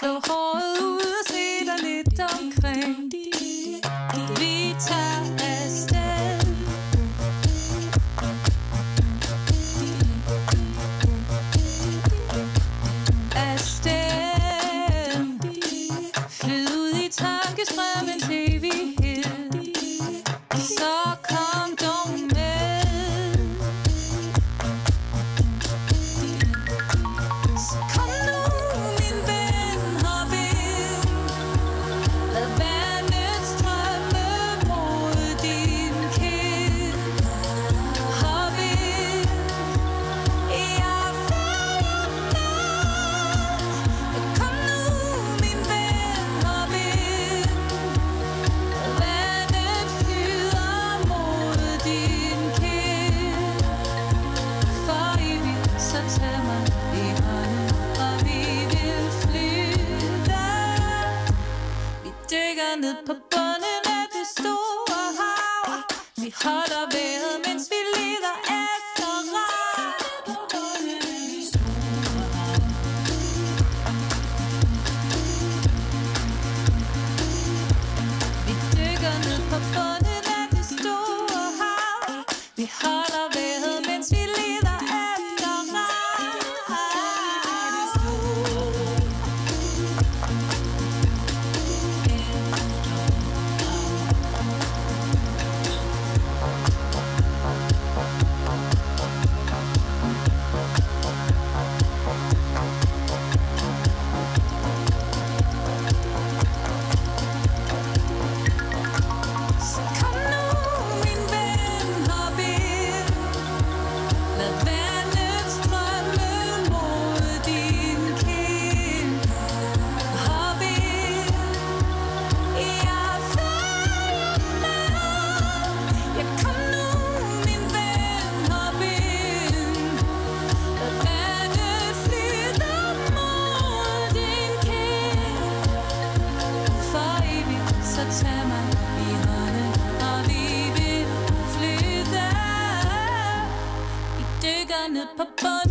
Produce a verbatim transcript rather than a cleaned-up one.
Slå håret ud og se dig lidt omkring. Vi tager afsted. Afsted. Flyd ud i tankestrømmen til evighed. Så kom dog med. Så kom nu, min ven, hop ind. Lad vandet strømme mod din kind. Hop ind. Jeg følger med. Kom nu, min ven, hop ind. Vandet flyder mod din kind. For evigt, så tag mig i hånden, og vi vil flyde. Vi dykker ned på bunden af det store hav. Vi holder vejret, mens vi leder efter rav. Vi dykker ned på bunden af det store hav. Vi holder vejret, mens vi leder efter rav. Så kom nu, min ven, hop ind. Lad vandet strømme mod din kind. Hop ind. Jeg følger med. Ja, kom nu, min ven, hop ind. Lad vandet flyde mod din kind. For evigt, så tag mig i hånden, og vi vil flyde. Vi dykker ned på bunden